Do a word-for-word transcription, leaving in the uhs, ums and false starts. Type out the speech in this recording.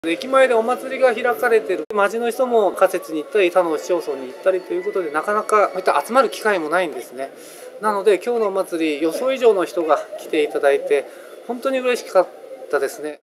駅前でお祭りが開かれている、町の人も仮設に行ったり他の市町村に行ったりということで、なかなかこういった集まる機会もないんですね。なので今日のお祭り、予想以上の人が来ていただいて本当に嬉しかったですね。